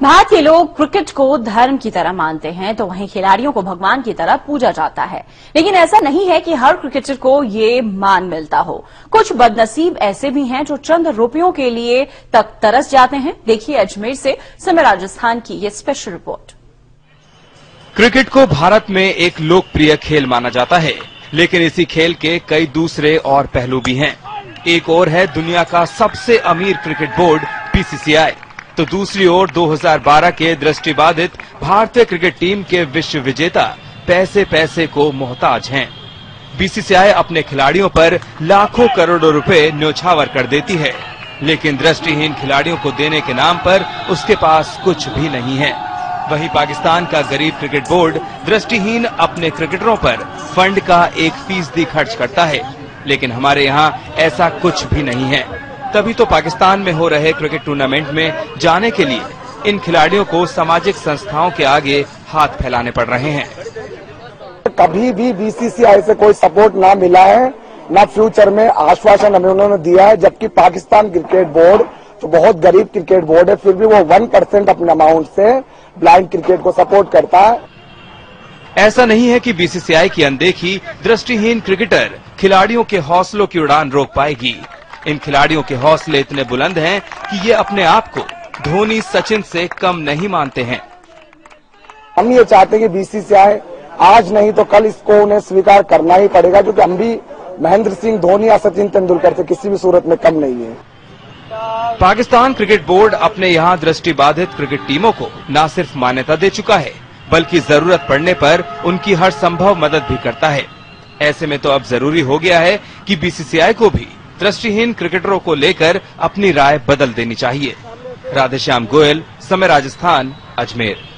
भारतीय लोग क्रिकेट को धर्म की तरह मानते हैं तो वहीं खिलाड़ियों को भगवान की तरह पूजा जाता है। लेकिन ऐसा नहीं है कि हर क्रिकेटर को ये मान मिलता हो। कुछ बदनसीब ऐसे भी हैं जो चंद रुपयों के लिए तक तरस जाते हैं। देखिए अजमेर से समय राजस्थान की ये स्पेशल रिपोर्ट। क्रिकेट को भारत में एक लोकप्रिय खेल माना जाता है, लेकिन इसी खेल के कई दूसरे और पहलू भी हैं। एक ओर है दुनिया का सबसे अमीर क्रिकेट बोर्ड बीसीसीआई, तो दूसरी ओर 2012 के दृष्टिबाधित भारतीय क्रिकेट टीम के विश्व विजेता पैसे पैसे को मोहताज हैं। बीसीसीआई अपने खिलाड़ियों पर लाखों करोड़ों रुपए न्योछावर कर देती है, लेकिन दृष्टिहीन खिलाड़ियों को देने के नाम पर उसके पास कुछ भी नहीं है। वहीं पाकिस्तान का गरीब क्रिकेट बोर्ड दृष्टिहीन अपने क्रिकेटरों पर फंड का 1% खर्च करता है, लेकिन हमारे यहाँ ऐसा कुछ भी नहीं है। तभी तो पाकिस्तान में हो रहे क्रिकेट टूर्नामेंट में जाने के लिए इन खिलाड़ियों को सामाजिक संस्थाओं के आगे हाथ फैलाने पड़ रहे हैं। कभी भी बीसीसीआई से कोई सपोर्ट ना मिला है, ना फ्यूचर में आश्वासन हमें उन्होंने दिया है। जबकि पाकिस्तान क्रिकेट बोर्ड जो बहुत गरीब क्रिकेट बोर्ड है, फिर भी वो 1% अपने अमाउंट से ब्लाइंड क्रिकेट को सपोर्ट करता है। ऐसा नहीं है कि बीसीसीआई की अनदेखी दृष्टिहीन क्रिकेटर खिलाड़ियों के हौसलों की उड़ान रोक पाएगी। इन खिलाड़ियों के हौसले इतने बुलंद हैं कि ये अपने आप को धोनी, सचिन से कम नहीं मानते हैं। हम ये चाहते हैं कि बीसीसीआई आज नहीं तो कल इसको उन्हें स्वीकार करना ही पड़ेगा, क्योंकि हम भी महेंद्र सिंह धोनी या सचिन तेंदुलकर से किसी भी सूरत में कम नहीं है। पाकिस्तान क्रिकेट बोर्ड अपने यहाँ दृष्टिबाधित क्रिकेट टीमों को न सिर्फ मान्यता दे चुका है, बल्कि जरूरत पड़ने पर उनकी हर संभव मदद भी करता है। ऐसे में तो अब जरूरी हो गया है कि बीसीसीआई को भी दृष्टिहीन क्रिकेटरों को लेकर अपनी राय बदल देनी चाहिए। राधेश्याम गोयल, समय राजस्थान, अजमेर।